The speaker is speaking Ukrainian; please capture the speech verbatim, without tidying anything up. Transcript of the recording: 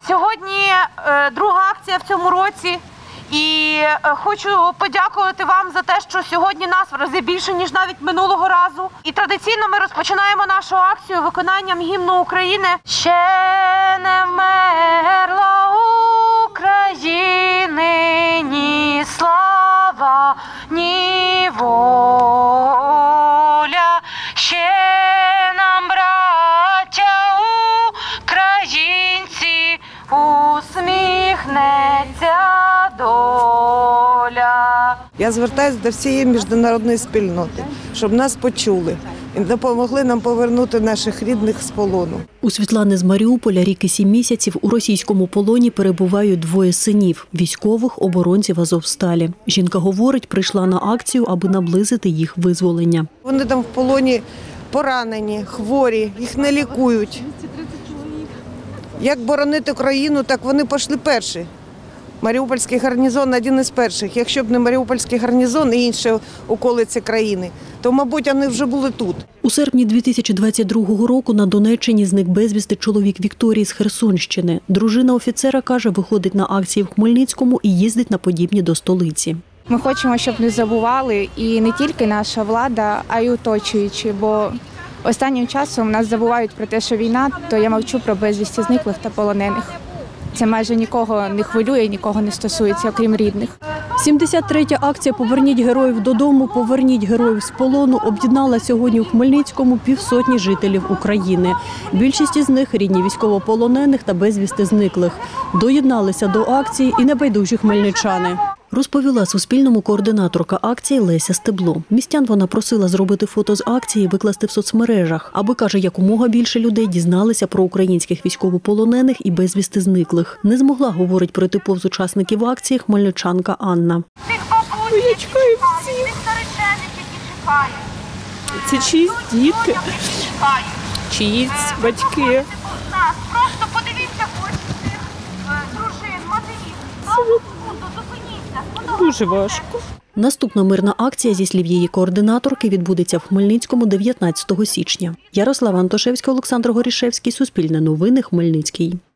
Сьогодні е, друга акція в цьому році. І е, хочу подякувати вам за те, що сьогодні нас в рази більше, ніж навіть минулого разу. І традиційно ми розпочинаємо нашу акцію виконанням гімну України. Ще не вмерла України ні слава, ні воля. Ще нам, браття українці, усміхнеться доля. Я звертаюся до всієї міжнародної спільноти, щоб нас почули і допомогли нам повернути наших рідних з полону. У Світлани з Маріуполя рік і сім місяців у російському полоні перебувають двоє синів – військових оборонців Азовсталі. Жінка говорить, прийшла на акцію, аби наблизити їх визволення. Вони там в полоні поранені, хворі, їх не лікують. Як боронити країну, так вони пішли перші. Маріупольський гарнізон – один із перших. Якщо б не Маріупольський гарнізон і інші околиці країни, то, мабуть, вони вже були тут. У серпні дві тисячі двадцять другого року на Донеччині зник безвісти чоловік Вікторії з Херсонщини. Дружина офіцера, каже, виходить на акції в Хмельницькому і їздить на подібні до столиці. Ми хочемо, щоб не забували і не тільки наша влада, а й оточуючі, бо останнім часом нас забувають про те, що війна, то я мовчу про безвісті зниклих та полонених. Це майже нікого не хвилює, нікого не стосується, окрім рідних. сімдесят третя акція «Поверніть героїв додому, поверніть героїв з полону» об'єднала сьогодні у Хмельницькому півсотні жителів України. Більшість із них – рідні військовополонених та безвісти зниклих. Доєдналися до акції і небайдужі хмельничани. Розповіла Суспільному координаторка акції Леся Стебло. Містян вона просила зробити фото з акції і викласти в соцмережах, аби, каже, якомога більше людей дізналися про українських військовополонених і безвісти зниклих. Не змогла, говорить, пройти повз учасників акції хмельничанка Анна. Я чекаю всіх. Це чиїсь діти, чиїсь батьки. Просто подивіться хоч цих дружин, матерів. Дуже важко. Наступна мирна акція, зі слів її координаторки, відбудеться в Хмельницькому дев'ятнадцятого січня. Ярослава Антошевська, Олександр Горішевський, Суспільне новини, Хмельницький.